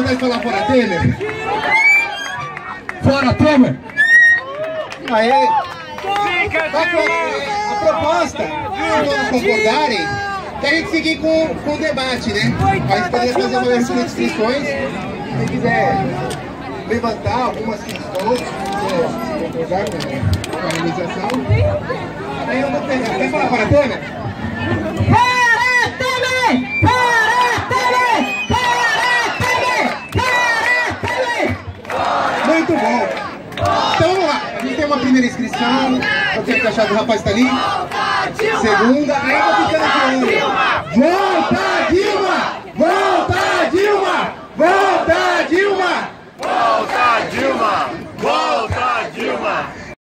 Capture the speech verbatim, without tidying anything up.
vontade de falar fora Temer? Fora Temer! Aí, a proposta, se todos concordarem, que a gente seguir com, com o debate, né? A gente poderia fazer uma abertura de inscrições. Se quiser levantar algumas questões, se concordar com a realização. Aí eu vou pegar. Quer falar para Temer? Para Temer! Para Temer! Para Temer! Para Temer! Muito bom! Então vamos lá, a gente tem uma primeira inscrição. Eu tenho que achar que o rapaz está ali. Segunda, aí eu vou ficando aqui. João!